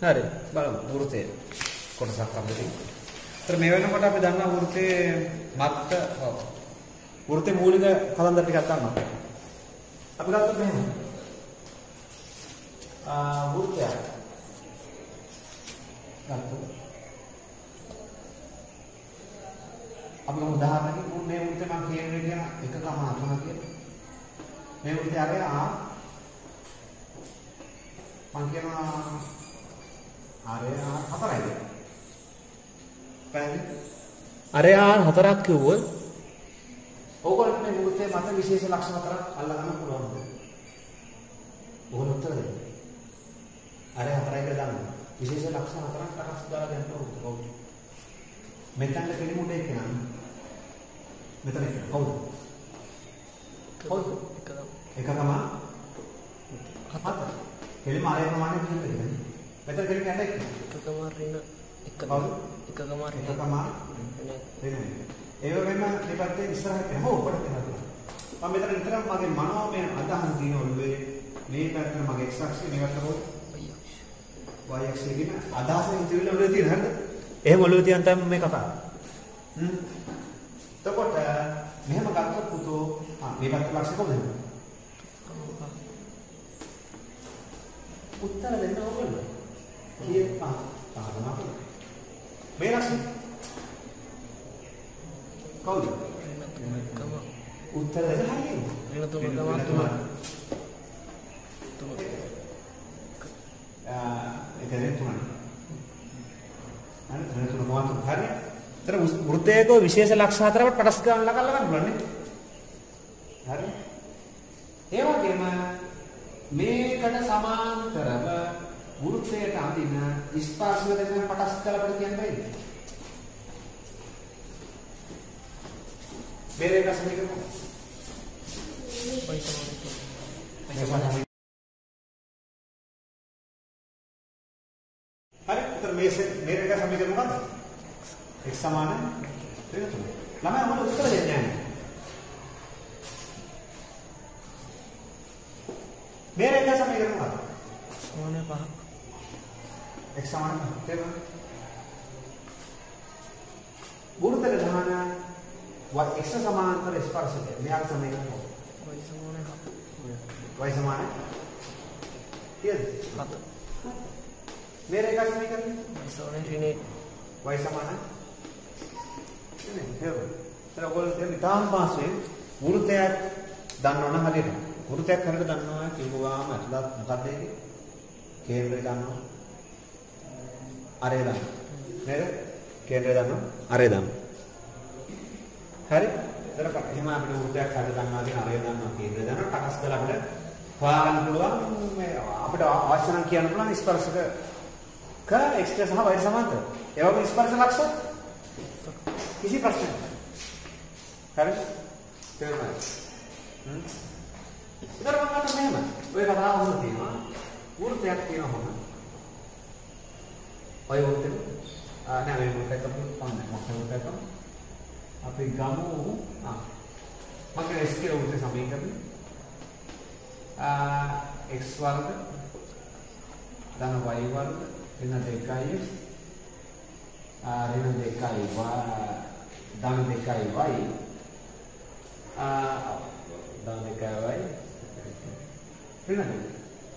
හරි. බලමු වෘත්තය. කොටසක් අම්බදී. ඒතර මේ වෙනකොට අපි දන්නා වෘත්තයේ මත්ත වෘත්තේ මූලික කතන්දර ටිකක් ගන්නවා. අපි ගත්තොත් මෙහෙම. වෘත්තය. ගත්තොත් අපි උදාහරණයක් මේ වෘත්තේ මම කියන්නේ කියන 1,3 කියලා. මේ වෘත්තය අරගෙන මම කියනවා R4යි. පැහැදිලි? R4ක් කිව්වොත් ඕගොල්ලන්ට මේ වෘත්තයේ මත විශේෂ ලක්ෂණ 4ක් අල්ලා ගන්න පුළුවන්ද? ඕගොල්ලෝ උත්තර දෙන්න. R4යි කියලා දාන්න. විශේෂ ලක්ෂණ 4ක් අරස් දාලා දෙන්න ඕනේ. මෙතන කෙලිමුඩේ කියනවා. මෙතන කවුද? කවුද? එකකම හත. කෙලිම ආරේ ප්‍රමාණය කියන්නේ. මෙතන කෙලිම යන්නේ එකකම රින එකකම රින. ඒ වගේම දෙපැත්තේ ඉස්සරහට යනවා. ඔව් කොට තියෙනවා. මම මෙතන විතරක් මගේ මනෝමය අදහන් තියෙන ඔළුවේ මේ පැත්තට මගේ x අක්ෂය මේ පැත්තට y අක්ෂය කියන අදහසෙන් ඉතිරිලා ඔළුවේ තියෙන හරිද? එහෙම ඔළුවේ තියන් තමයි මේ කතාව. එතකොට මෙහෙම ගත්තොත් පුතෝ මේ පැත්තේ ලක්ෂය කොහොමද? උත්තර දෙන්න ඕගොල්ලෝ. කීයක් පාදමක්. මේ ලක්ෂය කවුද? උත්තර දෙන්න හරියන්නේ. වෙන තුනක් ඒක දෙන්න තුනක්. අනේ වෙන තුනක් වань හරිය. ඒතර වෘත්තයක විශේෂ ලක්ෂ හතරකට කොටස් ගන්න ලගන්න පුළුවන් නේ. හරි. ඒ වගේම මේකට සමාන්තරව වෘත්තයට අඳින ස්පර්ශ දෙකෙන් කොටස් කරලා අපිට කියන්න බැහැ. මේක සමීකරණ හරි. ඒතර මේක සමීකරණ මොකක්ද? x සමාන 3. ළමයි මොකද උත්තර දෙන්නේ නැහැ. මේක සමීකරණ මොකක්ද? සමාන 5. x සමාන 5. වෘත්තයේ ගහන x සමාන්තර ස්පර්ශය. මෙයාට සමීකරණ මොකක්ද? y සමාන කීයද? 7. මේක සමීකරණ y සමාන ඍණ y සමාන නේ හේව. ඒත් ඔයගොල්ලෝ දැන් තාම පාස්සේ වෘත්තයක් දන්නවනම් හරියට. වෘත්තයක් හරියට දන්නවා කිව්වාම අතලත් මොකක්ද ඒකේ? කේන්ද්‍රය දන්නවා. අරය දන්නවා. නේද? කේන්ද්‍රය දන්නවා. අරය දන්නවා. හරි? එතන එහෙම අපිට වෘත්තයක් හරියට දන්නවා කියන අරය දන්නවා කේන්ද්‍රය දන්නවා. කොටස් කරලා අපිට හොයාගන්න පුළුවන් මේ අපිට අවශ්‍ය නම් කියන්න පුළුවන් ස්පර්ශක x සහ y සමාන්තර. ඒ වගේම ස්පර්ශ ලක්ෂ කිසි ප්‍රශ්නයක් නැහැ. හරි? තේරුණාද? ඉතින් මම මෙහෙම ඔය කතාව වුණ තියෙනවා. වෘත්තයක් තියෙනවා. ඔය වෘත්තෙ නෑ මේ වෘත්තයක් තමයි මොකක්ද අපි ගමු මම s කියලා වෘත්තේ සමීකරණය x වර්ග ධන y වර්ග ඍණ 2x ඍණ 2y ධන 2y ධන 2y ඍණ 2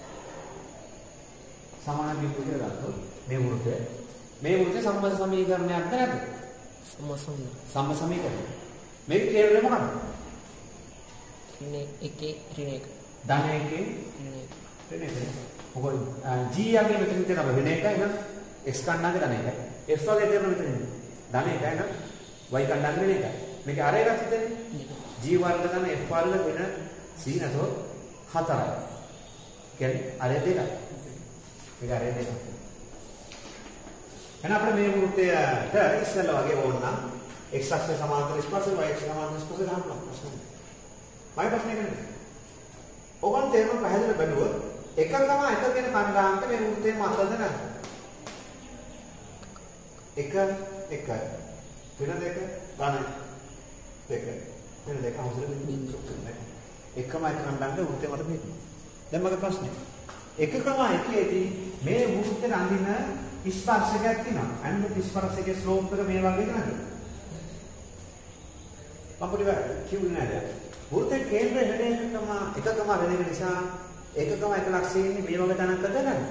සමාන බිඳුව කියලා ගත්තොත් මේ වෘත්තය සම්බන්ධ සමීකරණයක්ද නැද්ද? සම්බන්ධ සමීකරණය. මේක කියන්නේ මොකක්ද? ඍණ 1 ඍණ 1 ධන 1 ඍණ 1 මොකද g යගේ මෙතන තියෙන ඍණ 1යි නේද? x කණ්ඩායමේ ධන 1යි. f වගේ තියෙන මෙතන ධන 1යි නේද? y කණ්ඩායමේ ඍණ 1යි. මේක අර එකක් හිතන්නේ g වර්ග ධන f වර්ග වෙන c නැතෝ 4යි. කියන්නේ අර දෙකයි. මේක අර දෙකයි. එහෙනම් අපිට මේ වෘත්තයට ඉස්සෙල්ලා වගේ ඕන නම් x අක්ෂය සමාන්තර ස්පර්ශය y අක්ෂය සමාන්තර ස්පර්ශය ගන්න ප්‍රශ්න. මම ප්‍රශ්නේ කරන්නේ. ඔබන් තේරුම් පැහැදිලි බැලුවොත් එක කියන කණ්ඩායමට මේ වෘත්තයේ මතද නැද්ද? 1 1 වෙන දෙක ගන්න 2 වෙන දෙක අවසර දෙන්නේ එකම කණ්ඩායමට වෘත්තයේ මත මේක. දැන් මගේ ප්‍රශ්නේ 1,1දී මේ වෘත්තෙට අඳින ස්පර්ශකයක් තියෙනවා. අන්න ස්පර්ශකයේ ස්ලෝප් එක මේ වගේ නේද? අපිට කිව්වේ නේද? වෘත්තේ කේන්ද්‍රය හැඩය 1,1 වෙන එක නිසා 1,1 ලක්ෂයේ ඉන්නේ මේ වගේ තැනක් හදන්නද?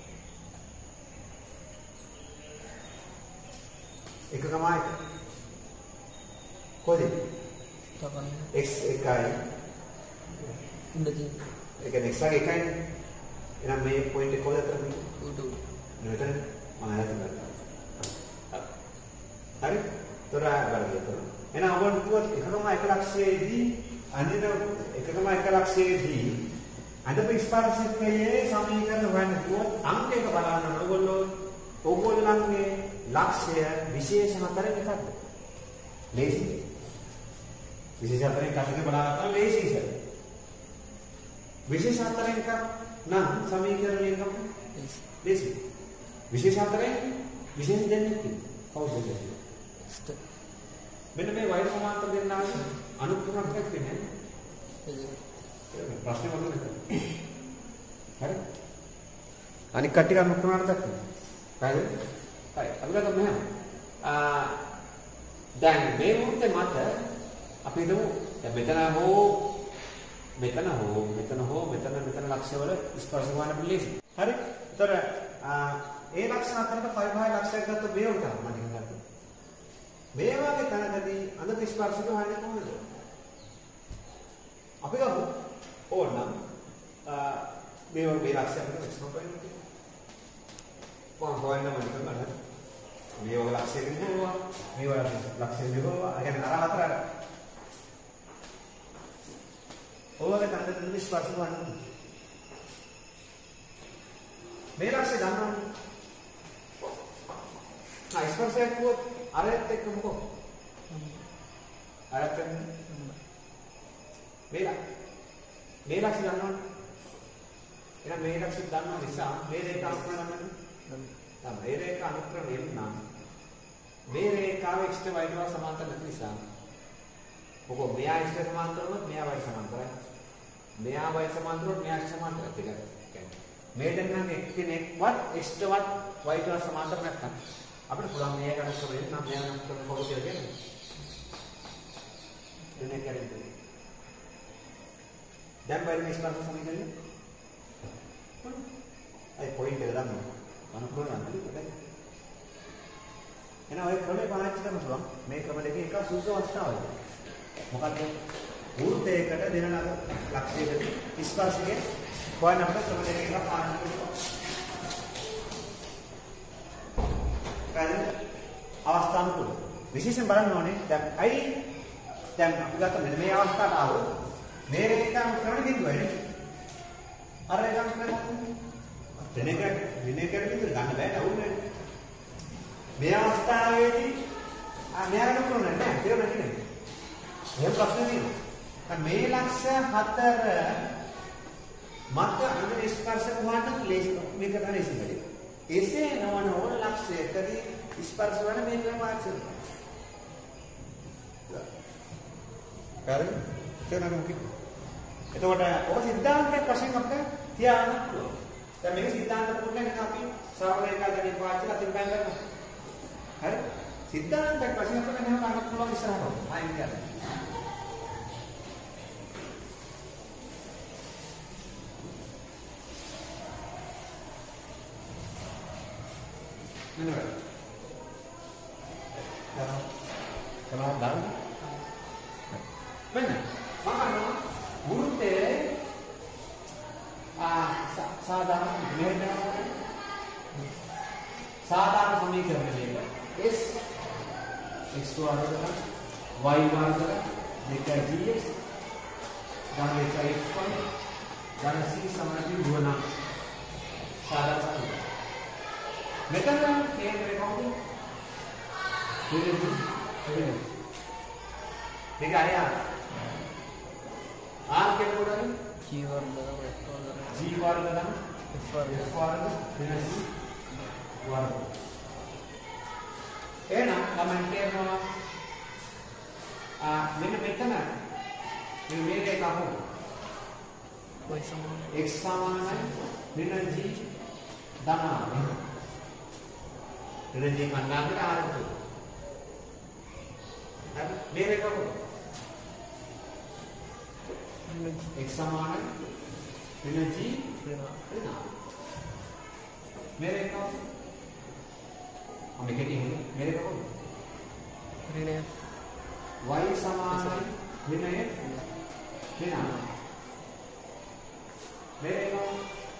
1,1 කොහෙද? x 1යි ඉඳදී ඒ කියන්නේ x එක 1යි. එහෙනම් මේ පොයින්ට් එක කොහෙද අතර මේ? මෙතන මම හදලා හරි? තොරාගන්න. එහෙනම් ඔබට කිව්වොත් 1,1 ලක්ෂයේදී අඳින 1,1 ලක්ෂයේදී අඳපු ස්පර්ශකයේ සමීකරණ හොයන්න කිව්වොත් අංක එක බලන්න ඕගොල්ලන්ගේ ලක්ෂ්‍ය විශේෂ හතරෙන් එකක්ද? ලේසි. විශේෂ හතරෙන් එකක් බලන්න ලේසි ඉතින්. විශේෂ හතරෙන් එකක් නම් සමීකරණය එකක් ලේසි. විශේෂ හතරෙන් විශේෂ දෙන්නේ කවුද දෙන්නේ? මෙන්න මේ වෛර සමාන්තර දෙන්නාගේ අනුක්‍රමයක් වෙන්නේ ප්‍රශ්නේ මොකද? හරි. අනික කට්ටිය අනුක්‍රමයක් දක්වන්න. හරිද? හරි. අපි ගමු මෙහෙම. දැන් මේ මුහුර්තේ මත අපි හිතමු දැන් මෙතන ලක්ෂවල ස්පර්ශ කරන පිළිසි. හරි? ඒතර ඒ ලක්ෂණ අතරට 5 ලක්ෂයක් ගත්ත මේ උන්ට මම ගන්නවා. මේ වගේ තැනකදී අඳ ස්පර්ශ කරන්නේ කොහොමද? අපි ගමු ඕනනම් මේ ලක්ෂයකට එක්ස්ප්ලෝර් කරන්න. කොහොමද හොයන්න මම කරන්නේ? මේ වගේ ලක්ෂයකින් හොවා මේ වගේ ලක්ෂයෙන් හොවා අය කියන්නේ අර හතර ඕවගේ තැනකදී ස්පර්ශ කරන්නේ. මේ ලක්ෂය ගන්නවා. ස්පර්ශයක් වුත් අරයත් එක්ක මොකෝ? අරයත් මේ ලක්ෂය ගන්නවා. එහෙනම් මේ ලක්ෂය ගන්නවා නිසා මේ රේඛාව අනුක්‍රම ගන්න. තමයි මේ රේඛා අනුක්‍රමයෙන් නම් මේ රේඛාව x y ට සමාන්තර නැති නිසා මොකෝ මෙයා x සමාන්තරවොත් මෙයා y සමාන්තරයි. මෙයා y සමාන්තරවොත් මෙයා x සමාන්තරයි කියලා. මේ දෙන්නාගේ එක්කෙනෙක්වත් x ටවත් y ට සමාන්තර නැත්නම් අපිට පුළුවන් මේ ගණන් කරේ නම් මෙයා නම් කරන කොහොමද කියලා කියන්නේ. එන්නේ කරන්නේ. දැන් බලන්න ස්පර්ශ සමීකරණය. අය පොයින්ට් එක දාන්න. අනුකූල නැහැ. එහෙනම් ඔය ක්‍රමේ පාවිච්චි කරන්න පුළුවන්. මේ ක්‍රම දෙකේ එක සුසු අවස්ථාවයි. මොකද වෘත්තයකට දෙන ලක්ෂයක ස්පර්ශයේ හොයන අපිට ක්‍රම දෙකක පාවිච්චි කරනවා. අවස්ථානුකූල විශේෂයෙන් බලන්න ඕනේ දැන් අපි ගත්ත මෙන්න මේ අවස්ථාවට ආවොත් මේ රේඛාව කරන බිඳුවයි අර රේඛාව කරන දිනයකට විතර ගන්න බෑ නවුනේ මේ අවස්ථාවේදී මෙයාට කරන්නේ නැහැ කියලා නැතිනේ එහෙම ප්‍රශ්න තියෙනවා මේ ලක්ෂ 4 මත අnder ස්පර්ශ වුණාට ලේසි මේක තමයි ඉතින් එසේ නොවන ඕන ලක්ෂයකදී ස්පර්ශ වන මේ ක්‍රම ආචරණය. හරි? තේරුණාද මොකක්ද? එතකොට ඔය සිද්ධාන්තයක් වශයෙන් අපිට තියාගන්න පුළුවන්. දැන් මේක සිද්ධාන්ත පුරුද්දෙන් අපි ශ්‍රාවණයක ගැන පාවිච්චි කරලා තිබ්බන් කරනවා. හරි? සිද්ධාන්තයක් වශයෙන් අපිට මෙහෙම ගන්න පුළුවන් ඉස්සරහට. ආයෙත් කියන්නේ. Benar. Kalau dalam, benar. Makanya burute साधारण समीकरण मिलेगा s x तो आ जाएगा y बार जाएगा देखा gx जाने का x पर जाने c समाधि गुना साधारण समीकरण मेथड में क्या करेंगे ठीक है यार r क्या बोल रहे हैं g वर्ग f वर्ग minus वर्ग है ना कमेंट करना मैंने मेथड में मेरे का हो x समान है ඍණ g ධන r ඍණ g කණ්ඩායමට r එකතු. හරි මේ රේඛාව x සමානයි ඍණ g ඍණ r. මේ රේඛාව මේකේ තියෙන්නේ මේ රේඛාව ඍණ y සමානයි ඍණ f ඍණ r. මේ රේඛාව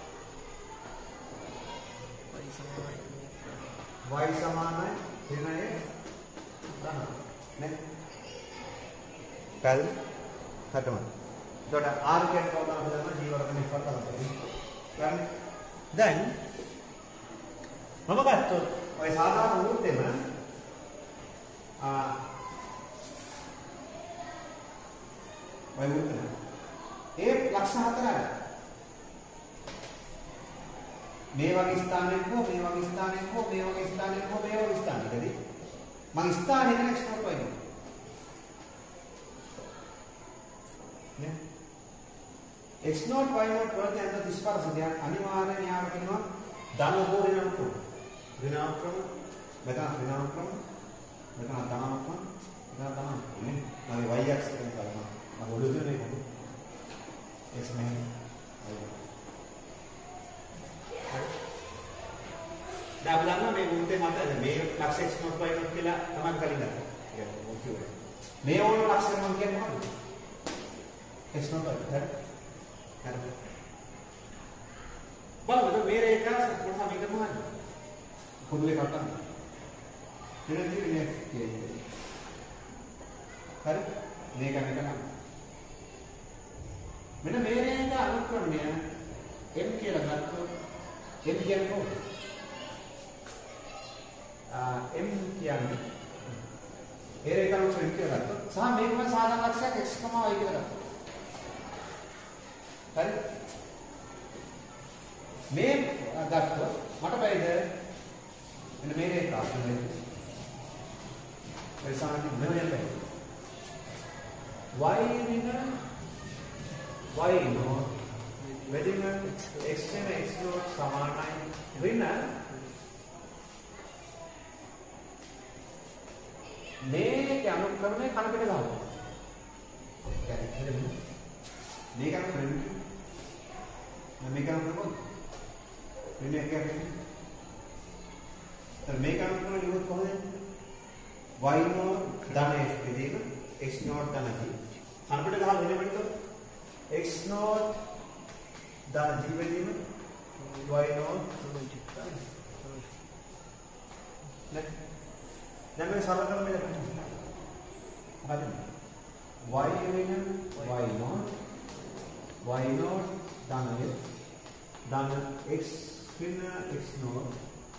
y සමානයි ඍණ f ධන නේ කල් හටම. එතකොට r කියන්නේ කවුද අපිට දන්නවා g වර්ගනේ f තමයි. හරි. දැන් මම ගත්තොත් ඔය සාධාරණ වෘත්තෙම ඔය වෘත්තෙම ඒ ලක්ෂණ හතරයි. මේ වගේ ස්ථානයක් හෝ මේ වගේ ස්ථානයක් හෝ මේ වගේ ස්ථානයක් හෝ මේ වගේ ස්ථානයකදී මම ස්ථානයක එක්ස්පෝර්ට් වෙනවා නේ x0 y0 වලට යන ස්පර්ශය අනිවාර්යෙන් යාම කියනවා ධන හෝ ඍණ ක්‍රම මෙතන ඍණ ක්‍රම මෙතන ධන ක්‍රම මෙතන ධන නේ මම y axis එකෙන් බලනවා මම ඔළුව තුනේ කොහොමද x මෙහෙම දැන් බලන්න මේ වෘත්තේ මත මේ ලක්ෂ x0 y0 කියලා තමයි කලින් ගත්තා. මේ ඕන ලක්ෂණ මම කියන්නේ මොකක්ද? x0 y0 හරි. හරි. බලන්න මේ රේඛා සම්පූර්ණ සමීකරණ මොකක්ද? පොදුවේ කටන්න. ඉතින් මේ කියන්නේ. හරි. මේක මෙතන. මෙන්න මේ රේඛා අනුක්‍රමණය m කියලා ගත්තොත් m කියන්නේ කොහොමද? m කියන්නේ ඒ රේඛාව ශ්‍රේණිය කියලා ගත්තොත් සහ මේකම සාධාරණ ලක්ෂයක් x, y කියලා ගත්තා. හරි? මේ ගත්තොත් මට බැයිද මෙන්න මේ රේඛාව නෙමෙයි. ඒ සාමාන්‍ය මෙහෙම යන්න බෑ. y ඍණ y නෝ වැඩිම x වෙන x නෝ සමානයි ඍණ මේක අනුක්‍රමයේ කන පිට ගන්නවා. මේක අනුක්‍රමයේ මේක අනුක්‍රමයේ මෙන්න කියන්නේ तर මේක අනුක්‍රමයේ ඉවත් කොහොමද? y නෝ ධන f දෙදීම x නෝ ධන g කන පිට ගහලා වෙන වෙනද x නෝ ධන g වෙදීම y නෝ දැන් මේ සරල කරන්නේ හරි y වෙන y නෝට් ධන f ධන x වෙන x නෝට්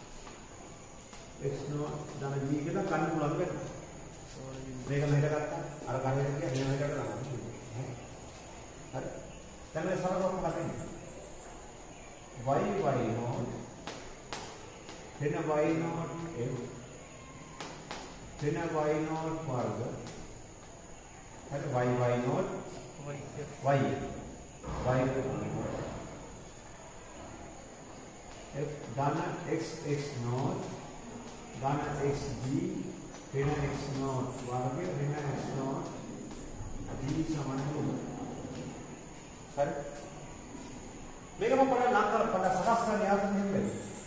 ධන g කියලා ගන්න පුළුවන් වෙන මේක මෙහෙට ගත්තා අර කන්නේ කියන්නේ මෙහෙට ගන්නවා හරි දැන් මේ සරල කරන්න බලන්න y නෝට් වෙන y නෝට් f ऋण y नॉट वर्ग है y नॉट y f धन x नॉट धन x g ऋण x नॉट वर्ग ऋण x नॉट g समान सर මේක මම පොඩ්ඩක් නම් කරලා පොඩ්ඩක් සකස් කරන්න යාළුවෝ මෙහෙම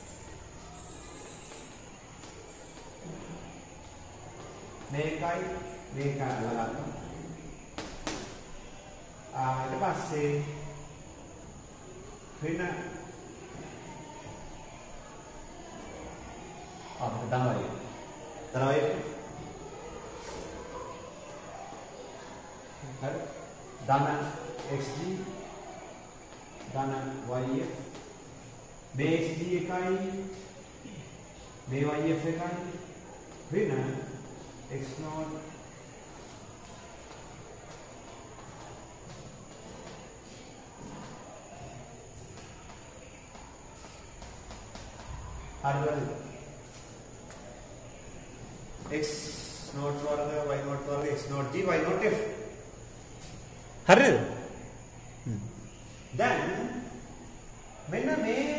මේකයි අල්ලගන්න. ඊට පස්සේ වෙන අපිට තමයි හරි ධන xg ධන yf මේ xg එකයි මේ yf එකයි වෙන x naught हर x naught वर्ग y naught वर्ग x naught g y naught f हर then මෙන්න මේ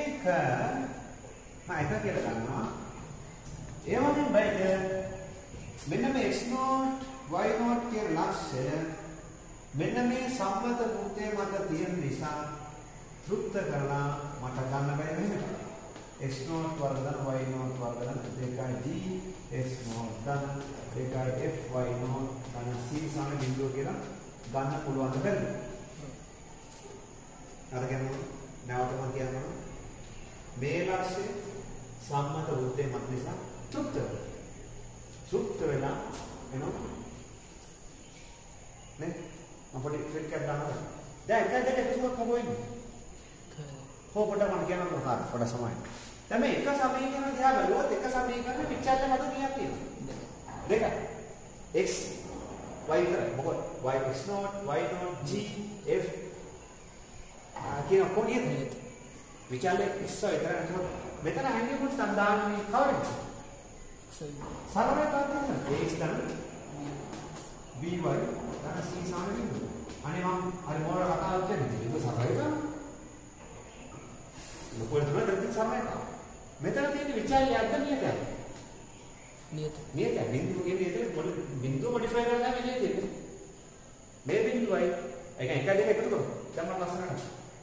මම එක කියලා ගන්නවා. ඒ වගේම බයිද මෙන්න මේ x0 y0 කියන ලක්ෂය මෙන්න මේ සම්මත වෘත්තය මත තියෙන නිසා තෘප්ත කරලා මට ගන්න බැහැ මෙහෙම. x0 වර්ග ධන y0 වර්ග ධන 2g x0 ධන 2f y0 ධන c සම බිඳුව කියලා ගන්න පුළුවන් බැරිද? අර කියන්නේ නැවත මම කියනවා මේ ලක්ෂය සම්මත වෘත්තය මත නිසා තෘප්ත වෙලා එනවා නේ මම පොඩි ෆිල් එකක් දානවා දැන් එක දෙක තුනක් හොවෙන්නේ හොපට මම කියනවා කොහොමද පොඩ සමයි දැන් මේ එක සමීකරණ දිහා බලුවොත් එක සමීකරණ විචාරය මත කීයක් තියෙනවා දෙක x y විතරයි මොකද y x0 y0 g f කියන කොහොමද විචාරය x විතරයි මෙතන හැංගිය පොඩි සම්දානනේ කවරද සරලව ගන්න x ධන by ධන c සමාන බිඳුව. අනේ මම අර මොන කතාවක් කියන්නේ ඒක සරලව ගන්න. ලොකුවට තුන දෙකක් සරලව ගන්න. මෙතන තියෙන විචාරය අද්ද නියතයි. නියතයි. බිඳුව කියන්නේ ඒක බිඳුව මොඩිෆයි කරලා මේ නියතයි. මේ බිඳුවයි ඒක එක දෙක එකතු කරමු. දැන් මම ලස්සනට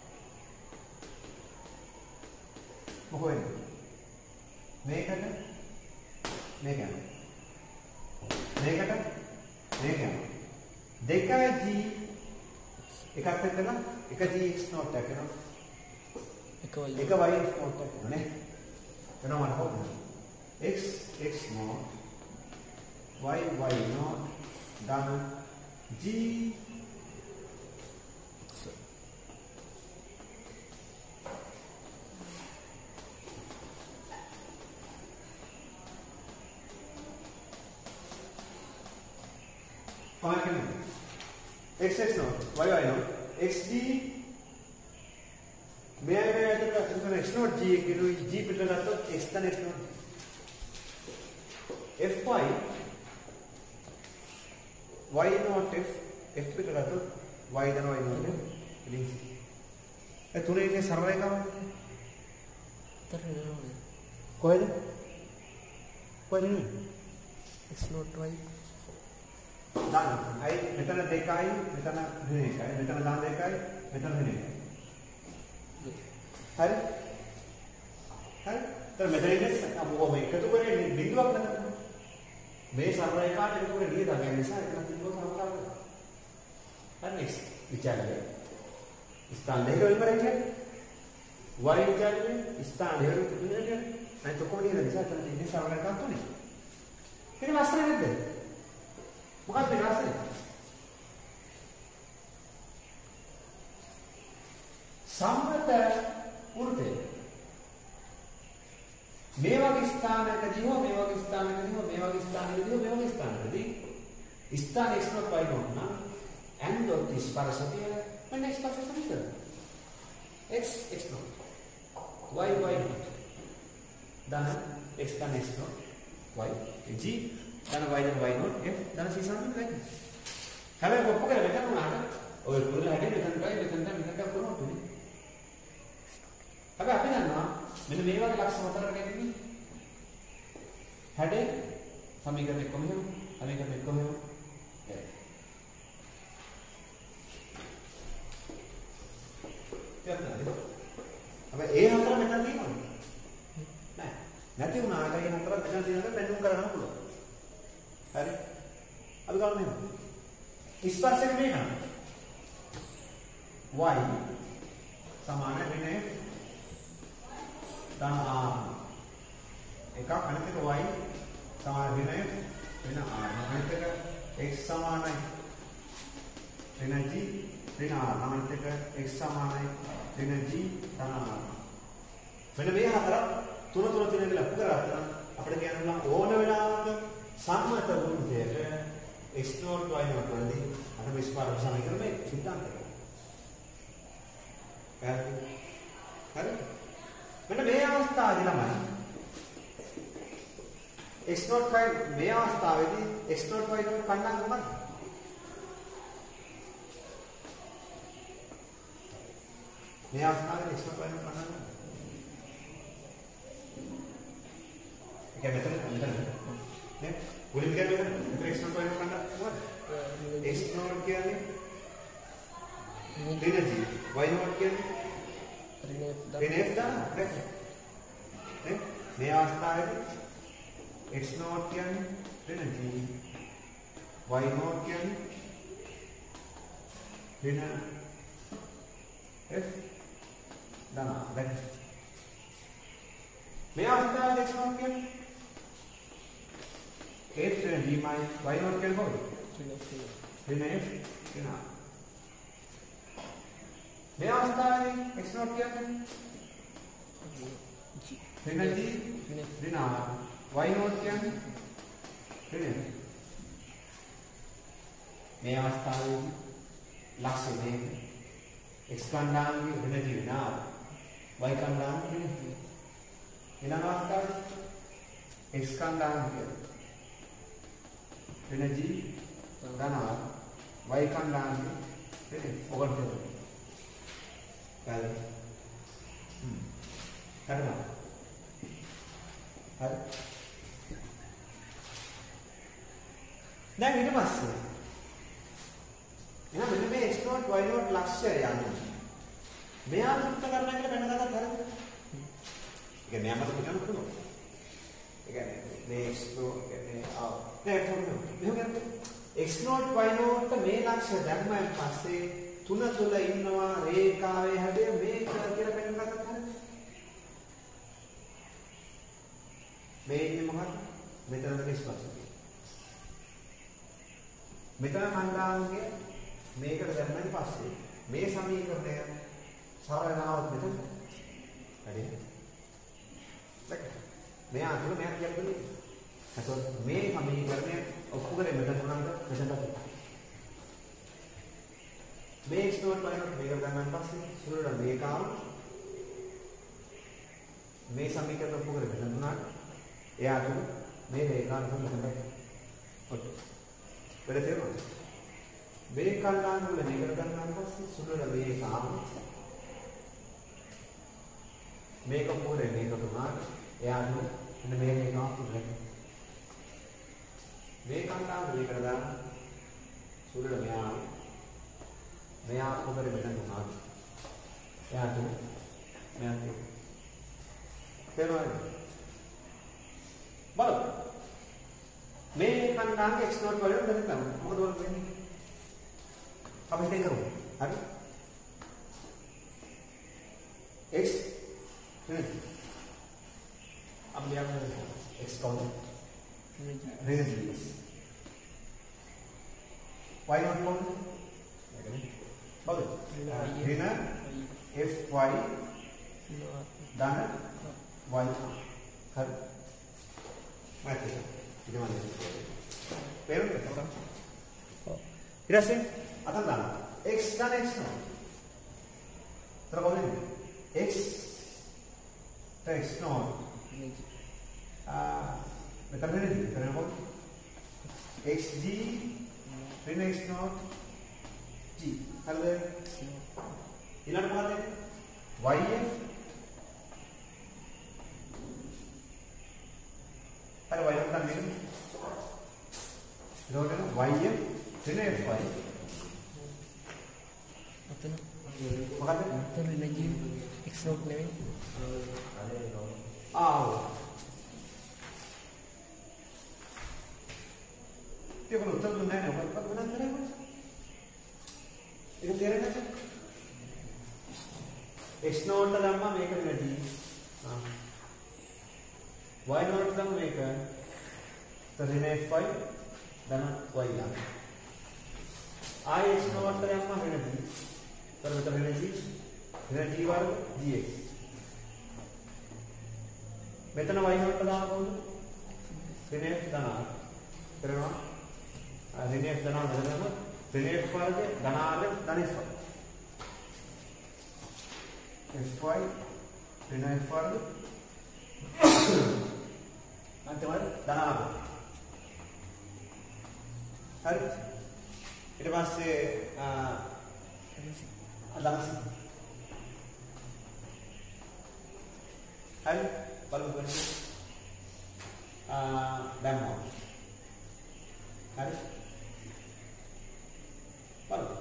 මොකද මේකට මේක යනවා මේක යනවා දෙකයි g එකක් එක්කන එක g x0 එකක් යනවා එක y x0 එකක් යනවා නේ වෙනවා මට හොත් x x0 y y0 ධන g x x0 y y0 xd මේ x0 g කිරු g පිට ගත්තොත් x තන x0 fy y0 f පිට ගත්තොත් y තන y0 ඉතින් ඒ තුනේ ඉන්නේ සරල එකම කොහෙද x0 y දාන්න. අයි මෙතන 2යි මෙතන ඍණ 1යි මෙතන දාන්න 2යි මෙතන ඍණ 1යි. හරි? හරි? तर මෙතන ඉන්නේ අපෝ මේ එකතු කරේ බිඳුවක් නැත. මේ සරල එකාට එකතු කරේ නියත ගන්න නිසා එතන බිඳුව සරල කරනවා. හරි next විචාරය. ස්ථාන දෙක විතරයි. y විචාරය ස්ථාන දෙක විතරයි. නැත්නම් කොහොමද නිසා එතන ඉන්නේ සරල එකක් තුනේ. ඒක ලස්සන නේද? මොකක්ද වෙනස්නේ? සම්මත වෘත්තය. මේ වගේ ස්ථානකදී හෝ මේ වගේ ස්ථානකදී හෝ මේ වගේ ස්ථානකදී හෝ මේ වගේ ස්ථානකදී ස්ථාන x0 y0 නම් ඇන්දොත් ස්පර්ශතිය මෙන්න ස්පර්ශ සමීකරණ. x x0 y y0 ධන x ධන x0 y g ධන y ධන y0 f ධන c සමීකරණ ගන්න. හැබැයි ඔක්කොම කරලා මෙතන උනාට ඔය පුරුදු හැටි මෙතන කරනවා තුනේ. හැබැයි අපි දන්නවා මෙන්න මේ වගේ ලක්ෂණ හතරකට එන්නේ. හැඩේ සමීකරණ එක්කම එහෙම සමීකරණ එක්කම එහෙම. හැබැයි ඒ හතර මෙතන තියෙනවද? නෑ. නැති වුණාට ඒ හතර මෙතන තියෙනකම් බෙන්ඩුම් කරගන්න පුළුවන්. හරි? අපි ගන්න එහෙම. ස්පර්ශක මේක. y සමාන වෙන්නේ ධන r එකක් අනිත් එක y සමාන වෙන්නේ වෙන r අනිත් එක x සමානයි වෙන g වෙන r අනිත් එක x සමානයි වෙන g ධන r වෙන මේ හතර තුන තියෙන එක ලපු කරගත්තා අපිට කියන්න පුළුවන් ඕන වෙලාවක සම්මත වෘත්තයක x0 y0 වලදී අර මේ ස්පර්ශ සමීකරණය සිද්ධාන්තය හරි මෙන්න මේ අවස්ථාවේදී ළමයි x0 y මේ අවස්ථාවේදී x0 y0 කණ්ඩායම මොකක්ද මේ අවස්ථාවේදී x0 y0 කණ්ඩායම क्या मेथड ने बोलिंग क्या method x naught y naught करना what x नॉट क्या है ऋण g y नॉट क्या है ऋण f दा ने මේ අවස්ථාවේදී x नॉट කියන්නේ ऋण g y नॉट කියන්නේ ऋण f दाना දැන් මේ අවස්ථාවේ x नॉट කියන්නේ f ऋण g minus y नॉट කියන්නේ කොහොමද ऋण f ऋण r මේ අවස්ථාවේ x नॉट කියන්නේ ऋण g ऋण r y नॉट කියන්නේ ऋण f මේ අවස්ථාවේදී ලක්ෂ්‍ය මේක x කණ්ඩායමේ ऋण g ऋण r y කණ්ඩායමේ ऋण f ඊළඟ අවස්ථාවේ x කණ්ඩායමේ ऋण g ऋण r y කණ්ඩායමේ ऋण f ඔකට හරි හරිද හරි දැන් ඊට පස්සේ එහෙනම් මෙන්න මේ x not y not ලක්ෂ්‍යය යන්නේ මෙයා තෘප්ත කරනවා කියලා වෙනදාට හරිද ඒ කියන්නේ මෙයාම තෘප්ත කරනවා ඒ කියන්නේ මේ x not කියන්නේ දැන් කොහොමද x not y not මේ ලක්ෂ්‍ය ධර්මයන් පස්සේ තුන තුල ඉන්නවා රේඛාවේ හැඩය මේක කියලා වෙනදාට හරිද මේ ඉන්නේ මොකක්ද මෙතන තමයි ස්පර්ශය මෙතන කණ්ඩායමගේ මේකට දැම්මන් පස්සේ මේ සමීකරණය සරල වෙනවත් මෙතන හරි දැන් මේ අතුල මෙයා කියන්නේ එතකොට මේ සමීකරණය ඔක්කොම මෙතන තුනකට මෙතනට මේ x not y not මේකට දැම්මන් පස්සේ සුළුට මේක ආව මේ සමීකරණ ඔක්කොම මෙතන තුනකට එයා අතුල මේ රේඛාව මෙතනට ඔත් වෙලද තේරුණාද මේ කල්ලාන් වල මේකට ගන්නාන් පස්සේ සුළුල මේක ආව මේක පොරේ මේක තුනක් එයා අතුල මෙන්න මේ රේඛාව තුනක් මේ කල්ලාන් මේකට දාන්න සුළුල මෙයා පොරේ මෙතන තුනක් එයා අතුල මෙයා තේරුණාද බලන්න මේ කණ්ඩායමේ x not වලින් දැන් ගන්න මොකද වෙන්නේ අපි හිතේ කරමු හරි x අපි යන්නේ x කොහොමද ऋण g y not කොහොමද බලන්න ऋण f y ධන y හරි මතක ඉතින් පේරුණාද ඊට පස්සේ අතන දාන්න x ධන x නෝ තර කොහොමද x x නෝ මෙතන වෙන්නේ කරන කොට xg ऋण x නෝ g හරිද ඊළඟට මොකද yf හරි y නම් මේක එතකොට yf ऋण fy අතන මොකද අතන ඍණ g x not නෙවෙයි ආව ඒක උත්තර දුන්නේ නැහැ ඔබ මොකක්ද කරන්නේ ඒක තේරෙන්නේ නැද්ද x not දැම්මා මේක ඍණ d y not දැම්මා මේක ऋण fy धन y La I x not දැම්මා ऋण d तर මෙතන ऋण g ऋण d वर्ग dx මෙතන y not දාන කොහොමද ऋण f ධන r කරනවා ऋण f ධන r මෙතනම ऋण f वर्ग धन r धन fy ऋण f वर्ग अंतिम धन r हर ඊට පස්සේ අදහස් හරි බලමු දැම්මා. හරි. බලන්න.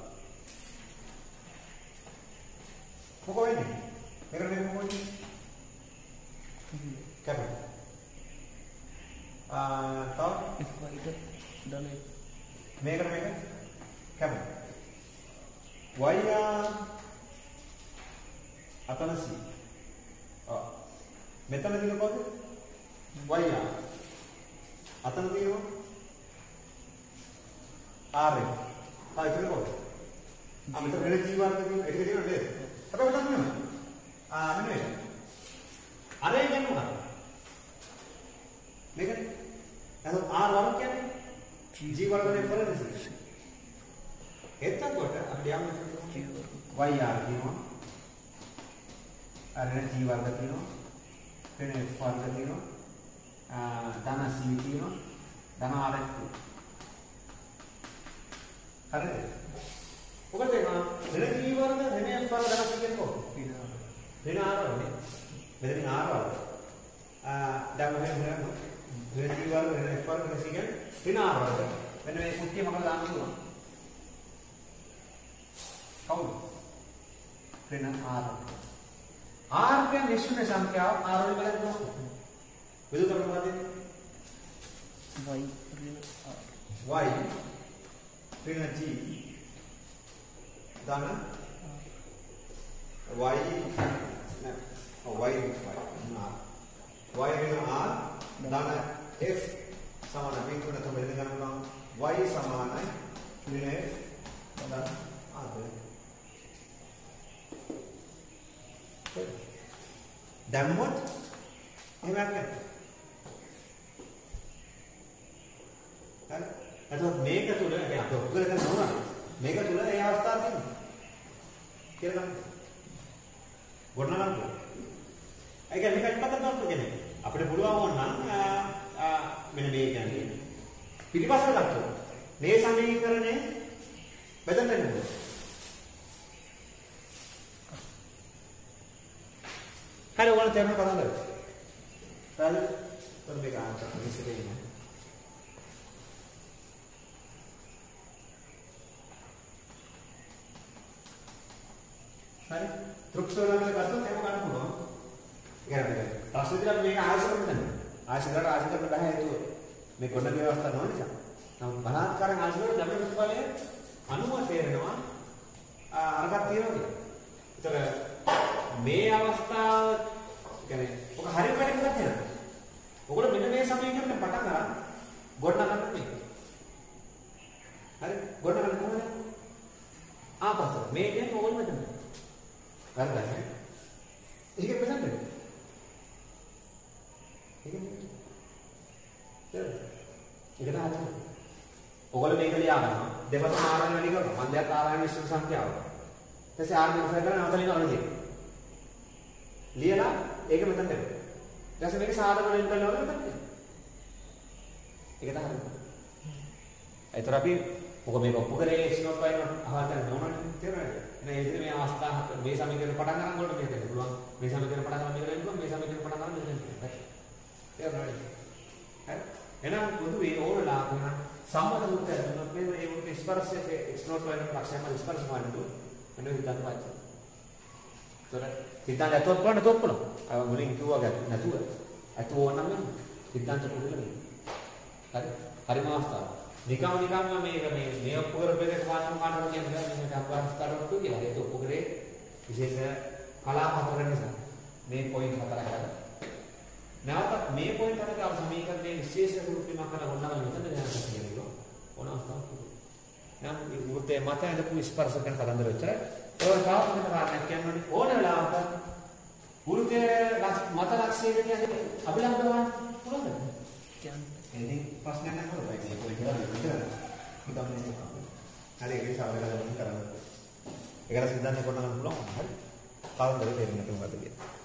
මොකෝ වෙන්නේ? මේකට මොකෝ වෙන්නේ? කැපෙන. තව F5 දාන මේකට කැපෙන. y අතන c. මෙතන තියෙන කොහොමද? y අතන තියෙනවා r. එතන කොහොමද? මෙතන වෙන g වර්ග තියෙන එක තියෙනවද? අපිට ගන්න ඕනේ. මෙන්න මේක. අර එක කියන්නේ මොකක්ද? මේකනේ. එහෙනම් r වර්ග කියන්නේ g වර්ගනේ ෆලනස්. එතකොට අපිට යන්න y r කියනවා. අර g වර්ග තියෙනවා. වෙන f වර්ග තියෙනවා. ධන c තියෙනවා. ධන r f. හරිද? ඔබ දෙනවා වෙන g වර්ග වෙන f වර්ග ධන c කියන්නේ කොහොමද? වෙන r වර්ගනේ. මෙතන r වර්ග. දැන් වෙන g වර්ග වෙන f වර්ග ධන c කියන්නේ වෙන r වර්ග. වෙන මේ කුට්ටිය මොකද දාන්න පුළුවන්? කවුද? වෙන r. r කියන්නේ නිශ්චිත සංඛ්‍යාව r වලින් බලන්න ඕනේ. විදුලට මොකද දෙන්නේ? y ඍණ g ධන y y ඍණ r ධන f සමාන බිඳුන තමයි දෙන්න ගන්නවා y සමානයි ඍණ f ධන r. දැම්මොත් එහෙම යන්නේ. හරි. එතකොට මේක තුල අපි ඔක්කොම කරගෙන යනවා. මේක තුල ඒ අවස්ථාව තියෙනවා. කියලා ගන්න. ගොඩනගන්න. ඒ කියන්නේ මේක ඉපදන්න ඕන කියන්නේ. අපිට පුළුවන් වුණා නම් මෙන්න මේ කියන්නේ. පිටිපස්සට ගත්තොත් මේ සමීකරණය මෙතන දෙන්න. හරි ඔයාලා තේරුම් ගන්න කතාව. හරි. තොර මේක ආන්සර් ඉස්සරේ ඉන්න. හරි. ත්‍රිප්සෝලම ගත්තොත් ඒක ගන්න පුළුවන්. ඉතින් ප්‍රශ්න විදිහට මේක ආයසර කරන්න. ආයසරට ආයසර කරන්න බෑ හේතුව. මේ ගොඩ ව්‍යවස්ථා නොවන නිසා. නමුත් බලාත්කාරයෙන් ආයසරට ධම්ම ප්‍රතිඵලය අනුව තේරෙනවා අරකට තියෙනවා කියලා. ඒතර මේ අවස්ථාව කියන්නේ ඔක හරියට වැඩ කරලා තියෙනවා. ඔයගොල්ලෝ මෙන්න මේ සමීකරණය පටන් ගන්න ගොඩනගන්න මේක. හරි ගොඩනගන්න කොහොමද? ආපස්සට මේකෙන් ඕල් මෙතන. හරිද? ඒක ප්‍රසන්න වෙන්නේ. ඒක තමයි. ඔයගොල්ලෝ මේක ලියා ගන්නවා. දෙපස ආරයන් වැඩි කරනවා. මන්දයක් ආරයන් විශ්ව සංඛ්‍යාව. ඊට පස්සේ ආරයන් ෆයිල් කරලා නවතලින් අවුලදී. ලියලා ඒක මෙතන දෙන්න. ඊට පස්සේ මේක සාධක වලින් කරලා මෙතන දෙන්න. ඒක තමයි. ඒතර අපි මොකද මේක ඔප්පු කරේ x0 y0 අහලා දැන් නෝනනේ තේරෙනවද? මේ විදිහට මේ අවස්ථාව මේ සමීකරණ පටන් ගන්නකොට මේක දෙන්න පුළුවන්. මේ සමීකරණ පටන් ගන්න මේක දෙන්න පුළුවන්. මේ සමීකරණ පටන් ගන්න මේක දෙන්න පුළුවන්. තේරෙනවද? හරි. එහෙනම් පොදුවේ ඕනලා කරන සම්මත සූත්‍රය දුන්නොත් මේ උන්ට ස්පර්ශයේ x0 y0 ලක්ෂණම ස්පර්ශ වන්නු එන්නේ හිතන්න පාච්චි. ඒතර සිතාන ඇතොත් බලන්න තොත් බලන්න. අය මුලින් කිව්වා ගැත් නැතුව. ඇත ඕනනම් සිතාන්ත පුදුලනේ. හරි. හරිම අවස්ථාව. නිකම් මේ ඔක්කො කරපේක කාටම කියන්නේ මේ අපහසුතාවක් කියලා. ඒක ඔක්කො කරේ විශේෂ කලාප හතර නිසා. මේ පොයින්ට් හතරක් ගන්න. නැවත මේ පොයින්ට් හතරක අව සමීකරණයේ විශේෂ රූපීමක් කරලා ගොඩනගන්න මෙතන දැනගන්න කියනවා. ඕන අවස්ථාවක්. නම් මේ වෘත්තයේ මත ඇඳපු ස්පර්ශ කරන කතන්දර විතරයි. ඒක තාපන කාරණයක් කියන්නේ ඕන වෙලාවක වෘත්තයේ මත ලක්ෂ්‍යය කියන්නේ අභිලම්බ ගන්න පුළුවන්ද? කියන්නේ ප්‍රශ්නයක් නෑ කරලා ඒක කියලා විතරයි. හරි ඒක සාවල කරන්න කරන්න. ඒකට සිද්ධාන්ත කොටන්න පුළුවන්. හරි. කවුරුද තේරෙන්නේ නැතුව මොකද කියන්නේ?